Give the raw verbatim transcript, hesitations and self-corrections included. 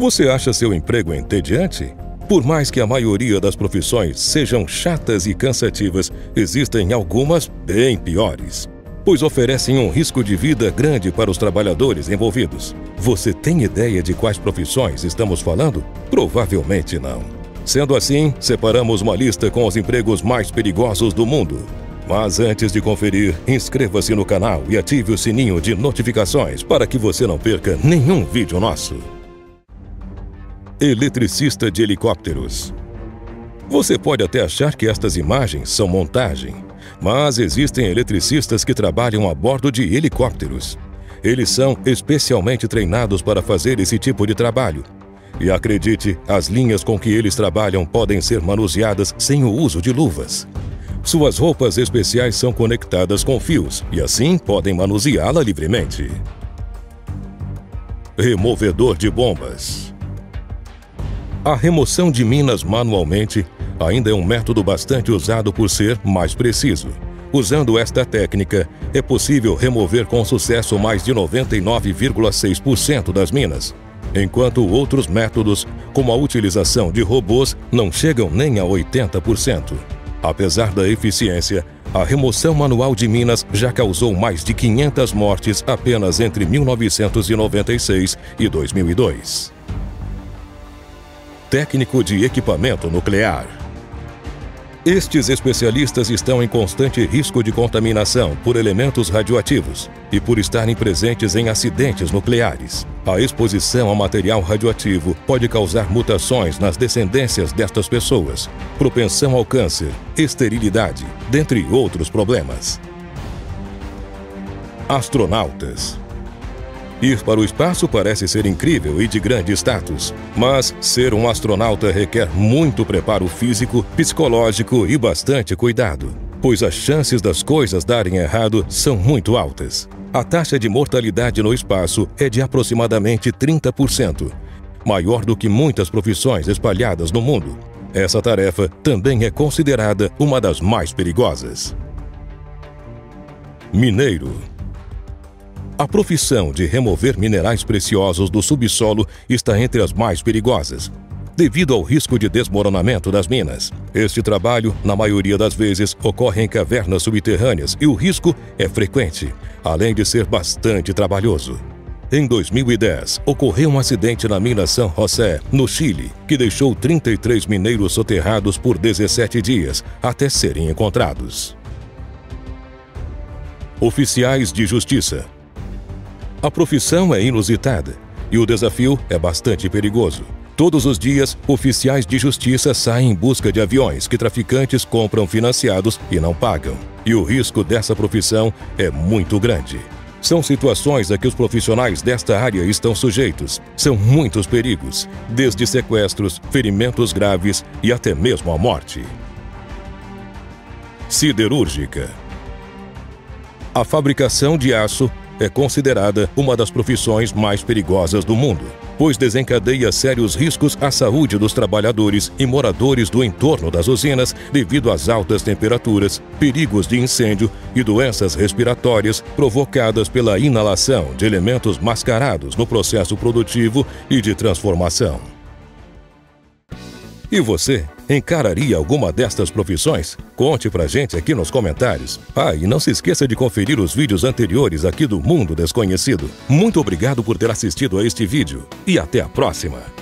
Você acha seu emprego entediante? Por mais que a maioria das profissões sejam chatas e cansativas, existem algumas bem piores, pois oferecem um risco de vida grande para os trabalhadores envolvidos. Você tem ideia de quais profissões estamos falando? Provavelmente não. Sendo assim, separamos uma lista com os empregos mais perigosos do mundo. Mas antes de conferir, inscreva-se no canal e ative o sininho de notificações para que você não perca nenhum vídeo nosso. Eletricista de helicópteros. Você pode até achar que estas imagens são montagem, mas existem eletricistas que trabalham a bordo de helicópteros. Eles são especialmente treinados para fazer esse tipo de trabalho. E acredite, as linhas com que eles trabalham podem ser manuseadas sem o uso de luvas. Suas roupas especiais são conectadas com fios e assim podem manuseá-la livremente. Removedor de bombas. A remoção de minas manualmente ainda é um método bastante usado por ser mais preciso. Usando esta técnica, é possível remover com sucesso mais de noventa e nove vírgula seis por cento das minas, enquanto outros métodos, como a utilização de robôs, não chegam nem a oitenta por cento. Apesar da eficiência, a remoção manual de minas já causou mais de quinhentas mortes apenas entre mil novecentos e noventa e seis e dois mil e dois. Técnico de equipamento nuclear. Estes especialistas estão em constante risco de contaminação por elementos radioativos e por estarem presentes em acidentes nucleares. A exposição a material radioativo pode causar mutações nas descendências destas pessoas, propensão ao câncer, esterilidade, dentre outros problemas. Astronautas. Ir para o espaço parece ser incrível e de grande status, mas ser um astronauta requer muito preparo físico, psicológico e bastante cuidado, pois as chances das coisas darem errado são muito altas. A taxa de mortalidade no espaço é de aproximadamente trinta por cento, maior do que muitas profissões espalhadas no mundo. Essa tarefa também é considerada uma das mais perigosas. Mineiro. A profissão de remover minerais preciosos do subsolo está entre as mais perigosas, devido ao risco de desmoronamento das minas. Este trabalho, na maioria das vezes, ocorre em cavernas subterrâneas e o risco é frequente, além de ser bastante trabalhoso. Em dois mil e dez, ocorreu um acidente na mina San José, no Chile, que deixou trinta e três mineiros soterrados por dezessete dias, até serem encontrados. Oficiais de justiça. A profissão é inusitada e o desafio é bastante perigoso. Todos os dias, oficiais de justiça saem em busca de aviões que traficantes compram financiados e não pagam. E o risco dessa profissão é muito grande. São situações a que os profissionais desta área estão sujeitos. São muitos perigos, desde sequestros, ferimentos graves e até mesmo a morte. Siderúrgica. A fabricação de aço é considerada uma das profissões mais perigosas do mundo, pois desencadeia sérios riscos à saúde dos trabalhadores e moradores do entorno das usinas devido às altas temperaturas, perigos de incêndio e doenças respiratórias provocadas pela inalação de elementos mascarados no processo produtivo e de transformação. E você, encararia alguma destas profissões? Conte pra gente aqui nos comentários. Ah, e não se esqueça de conferir os vídeos anteriores aqui do Mundo Desconhecido. Muito obrigado por ter assistido a este vídeo e até a próxima!